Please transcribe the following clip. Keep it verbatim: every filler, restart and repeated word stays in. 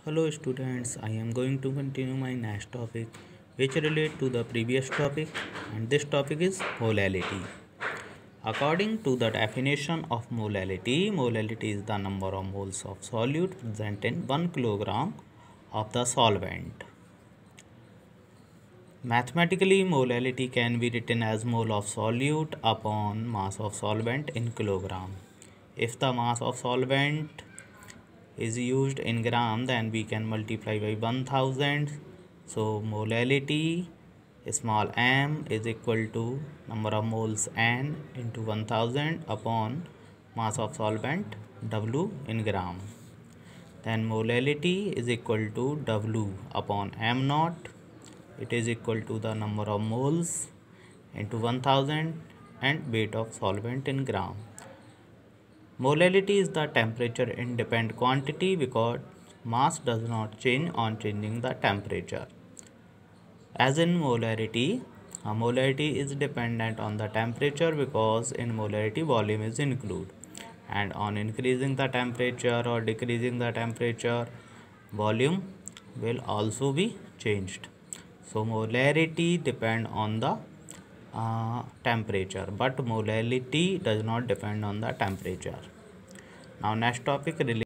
Hello students, I am going to continue my next topic which relate to the previous topic, and this topic is molality. According to the definition of molality, molality is the number of moles of solute present in one kilogram of the solvent. Mathematically, molality can be written as mole of solute upon mass of solvent in kilogram. If the mass of solvent is used in gram, then we can multiply by one thousand. So molality small m is equal to number of moles n into one thousand upon mass of solvent W in gram. Then molality is equal to W upon m naught. It is equal to the number of moles into one thousand and weight of solvent in gram. Molality is the temperature independent quantity because mass does not change on changing the temperature. As in molarity, a molarity is dependent on the temperature because in molarity volume is included, and on increasing the temperature or decreasing the temperature, volume will also be changed. So molarity depend on the uh, temperature, but molality does not depend on the temperature. Now next topic related